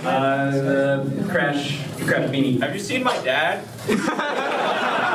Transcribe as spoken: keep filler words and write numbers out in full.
Uh, crash, crash beanie. Have you seen my dad?